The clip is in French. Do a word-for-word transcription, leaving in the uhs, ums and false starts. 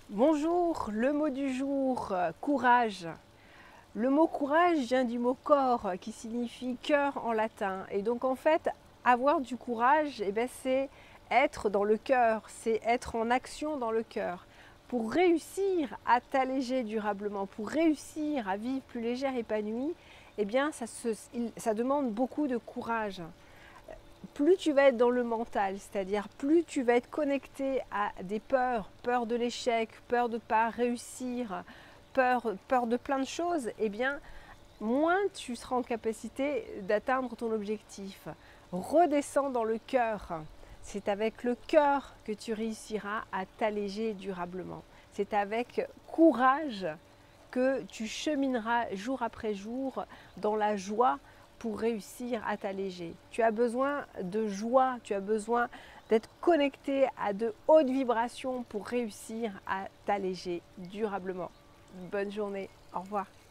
Bonjour, le mot du jour, euh, courage. Le mot courage vient du mot corps qui signifie cœur en latin. Et donc en fait, avoir du courage, eh ben, c'est être dans le cœur, c'est être en action dans le cœur. Pour réussir à t'alléger durablement, pour réussir à vivre plus légère, épanouie, eh bien ça, se, ça demande beaucoup de courage. Plus tu vas être dans le mental, c'est-à-dire plus tu vas être connecté à des peurs, peur de l'échec, peur de ne pas réussir, peur, peur de plein de choses, eh bien, moins tu seras en capacité d'atteindre ton objectif. Redescends dans le cœur. C'est avec le cœur que tu réussiras à t'alléger durablement. C'est avec courage que tu chemineras jour après jour dans la joie pour réussir à t'alléger. Tu as besoin de joie, tu as besoin d'être connecté à de hautes vibrations pour réussir à t'alléger durablement. Bonne journée, au revoir.